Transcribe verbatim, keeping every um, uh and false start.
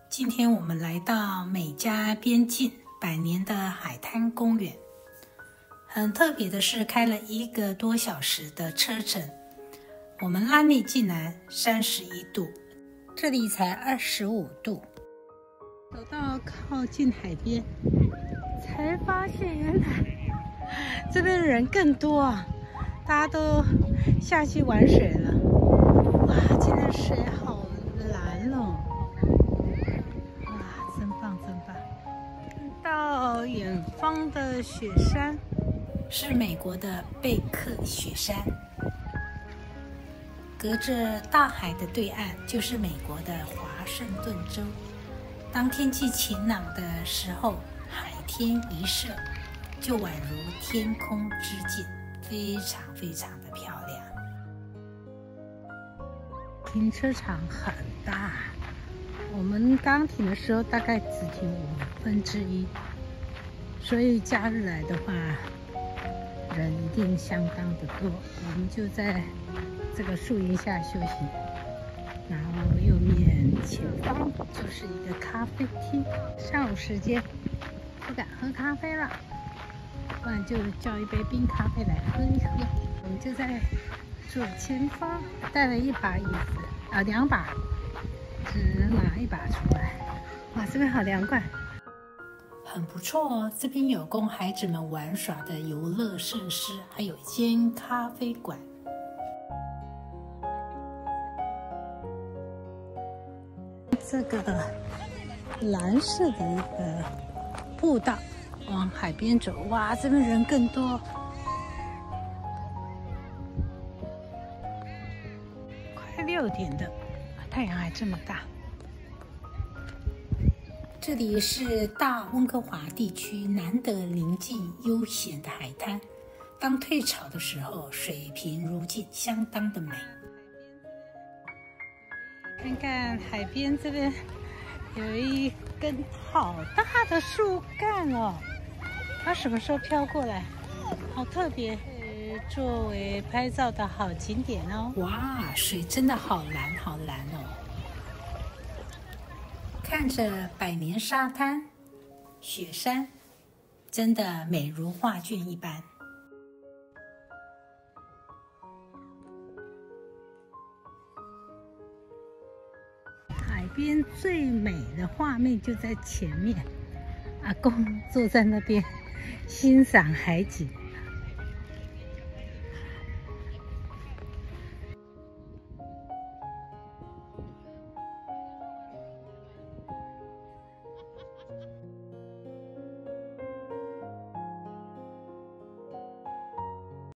今天我们来到美加边境百年的海滩公园，很特别的是开了一个多小时的车程，我们拉内竟然三十一度，这里才二十五度。走到靠近海边，才发现原来这边人更多啊，大家都下去玩水了。哇，今天水好蓝哦！哇，真棒真棒！到远方的雪山是美国的贝克雪山，隔着大海的对岸就是美国的华盛顿州。当天气晴朗的时候，海天一色，就宛如天空之镜，非常非常的漂亮。停车场很大，我们刚停的时候大概只停五分之一，所以假日来的话，人一定相当的多。我们就在这个树荫下休息，然后右面前方就是一个咖啡厅。上午时间不敢喝咖啡了，不然就叫一杯冰咖啡来喝一喝。我们就在左前方带了一把椅子，啊，两把，只能拿一把出来。哇，这边好凉快，很不错哦。这边有供孩子们玩耍的游乐设施，还有一间咖啡馆。这个蓝色的一个步道往海边走，哇，这边人更多。快六点的，太阳还这么大。这里是大温哥华地区难得宁静悠闲的海滩，当退潮的时候，水平如镜，相当的美。看看海边这边有一根好大的树干哦，它什么时候飘过来？好特别，呃，作为拍照的好景点哦。哇，水真的好蓝好蓝哦！看着百年沙滩、雪山，真的美如画卷一般。海边最美的画面就在前面，阿公坐在那边欣赏海景。